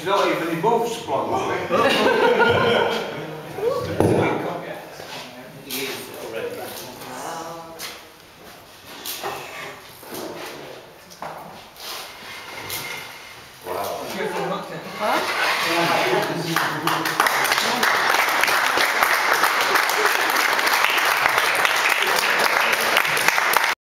is wel een van die bovenste planken. Huh?